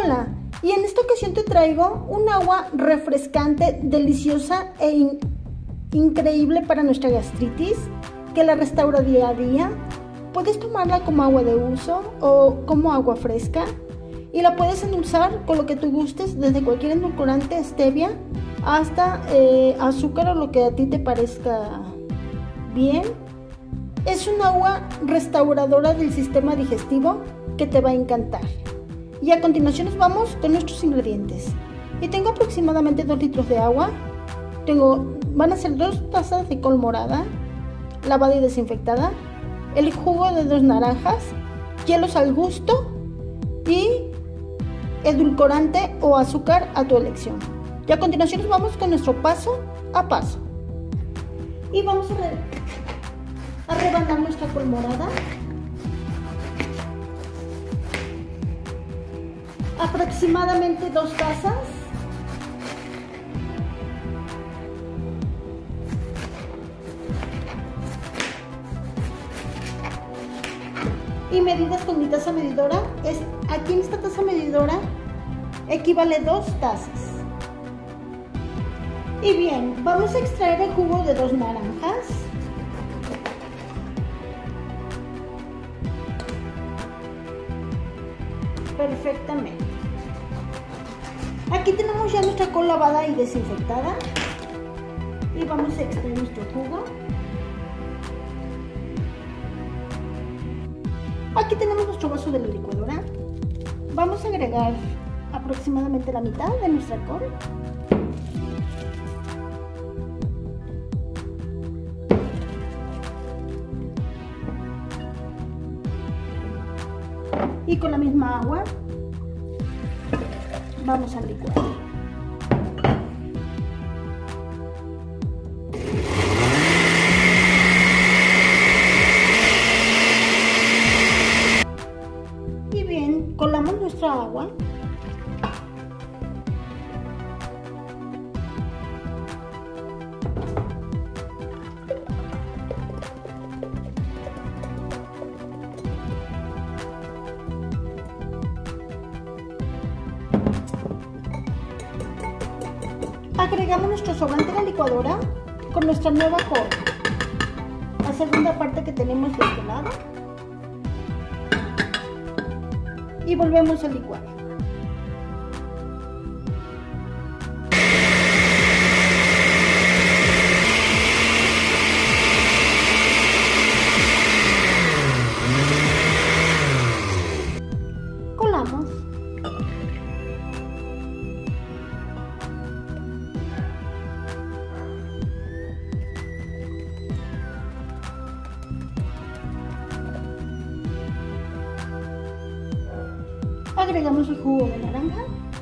Hola, y en esta ocasión te traigo un agua refrescante, deliciosa e increíble para nuestra gastritis, que la restaura día a día. Puedes tomarla como agua de uso o como agua fresca y la puedes endulzar con lo que tú gustes, desde cualquier edulcorante, stevia, hasta azúcar o lo que a ti te parezca bien. Es un agua restauradora del sistema digestivo que te va a encantar. Y a continuación nos vamos con nuestros ingredientes. Y tengo aproximadamente 2 litros de agua. Van a ser 2 tazas de col morada, lavada y desinfectada, el jugo de 2 naranjas, hielos al gusto y edulcorante o azúcar a tu elección. Y a continuación nos vamos con nuestro paso a paso. Y vamos a rebanar nuestra col morada. Aproximadamente 2 tazas. Y medidas con mi taza medidora. Aquí en esta taza medidora equivale 2 tazas. Y bien, vamos a extraer el jugo de 2 naranjas. Perfectamente. Aquí tenemos ya nuestra col lavada y desinfectada y vamos a extraer nuestro jugo. Aquí tenemos nuestro vaso de la licuadora. Vamos a agregar aproximadamente la mitad de nuestra col. Y con la misma agua vamos a licuar. Y bien, colamos nuestra agua. Agregamos nuestro sobrante a la licuadora con nuestra nueva col, la segunda parte que tenemos de este lado, y volvemos a licuar. Colamos. Agregamos el jugo de naranja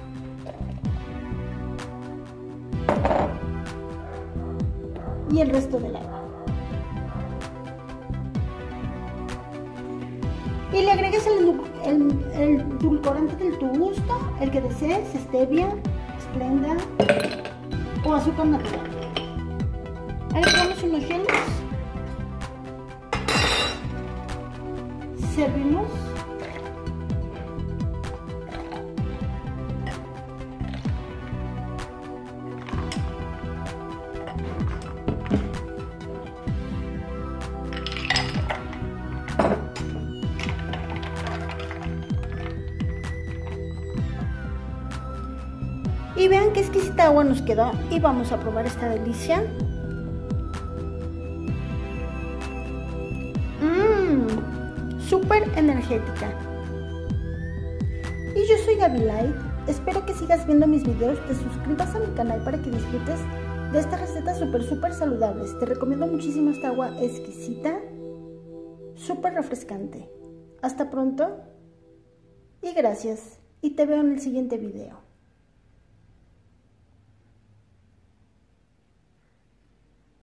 y el resto del agua. Y le agregues el edulcorante de tu gusto, el que desees, stevia, Splenda o azúcar natural. Agregamos unos hielos, servimos. Y vean qué exquisita agua nos quedó y vamos a probar esta delicia. Súper energética. Y yo soy Gaby Light. Espero que sigas viendo mis videos, te suscribas a mi canal para que disfrutes de estas recetas súper saludables. Te recomiendo muchísimo esta agua exquisita, súper refrescante. Hasta pronto y gracias. Y te veo en el siguiente video.